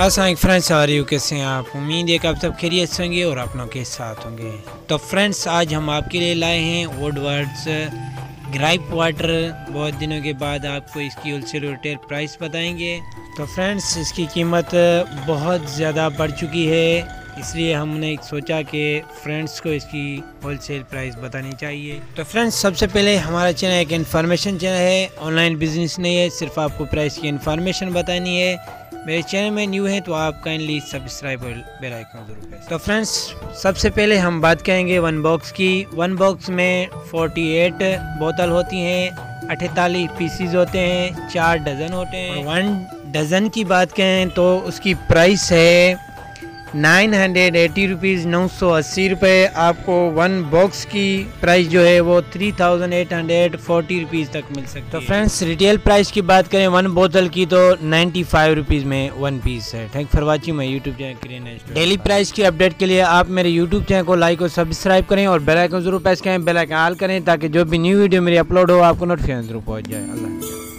अस्सलाम फ्रेंड्स, आ रही हो कैसे हैं आप। उम्मीद है कि आप सब खैरियत से होंगे और अपनों के साथ होंगे। तो फ्रेंड्स, आज हम आपके लिए लाए हैं वुडवर्ड्स ग्राइप वाटर। बहुत दिनों के बाद आपको इसकी होलसेल और रिटेल प्राइस बताएंगे। तो फ्रेंड्स, इसकी कीमत बहुत ज़्यादा बढ़ चुकी है, इसलिए हमने सोचा कि फ्रेंड्स को इसकी होलसेल प्राइस बतानी चाहिए। तो फ्रेंड्स, सबसे पहले हमारा चैनल एक इन्फॉर्मेशन चैनल है, ऑनलाइन बिजनेस नहीं है, सिर्फ आपको प्राइस की इन्फॉर्मेशन बतानी है। मेरे चैनल में न्यू है तो आप काइंडली सब्सक्राइब और बेल आइकन जरूर प्रेस। तो फ्रेंड्स, सबसे पहले हम बात करेंगे वन बॉक्स की। वन बॉक्स में 48 बोतल होती हैं, 48 पीसीज होते हैं, 4 डज़न होते हैं। 1 डज़न की बात करें तो उसकी प्राइस है 980 रुपीज़, 980 रुपये। आपको वन बॉक्स की प्राइस जो है वो 3840 रुपीज़ तक मिल सकती है। तो फ्रेंड्स, रिटेल प्राइस की बात करें वन बोतल की तो 95 रुपीज़ में 1 पीस है। Thank for watching my YouTube channel. Daily price की अपडेट के लिए आप मेरे यूट्यूब चैनल को लाइक और सब्सक्राइब करें और बेल आइकन जरूर प्रेस करें, बेल आइकन ऑल करें ताकि जो भी न्यू वीडियो मेरी अपलोड हो आपको नोटिफिकेशन जरूर पहुँच जाए। अल्लाह।